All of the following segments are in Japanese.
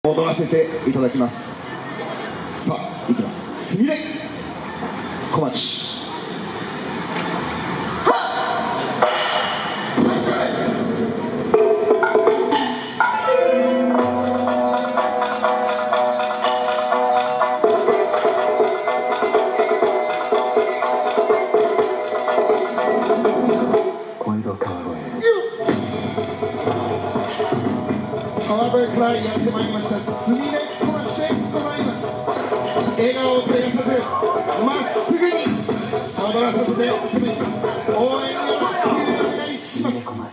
踊らせていただきます。さあいきます。すみれ小町。川越からやってまいりましたすみれ小町でございます。笑顔を照らさずまっすぐに踊らさせていただきます。応援よろしくお願いします。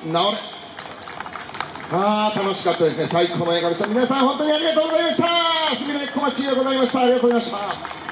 直れ。楽しかったですね。最高の映画でした。皆さん本当にありがとうございました。すみれ小町でございました。ありがとうございました。